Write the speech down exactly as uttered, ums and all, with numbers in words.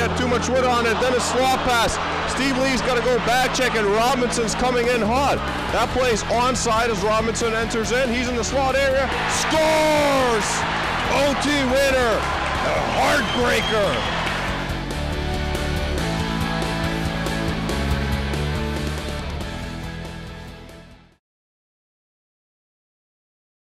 get too much wood on it. Then a slot pass. Steve Lee's got to go back check, and Robinson's coming in hot. That plays onside as Robinson enters in. He's in the slot area. Scores! O T winner. A heartbreaker.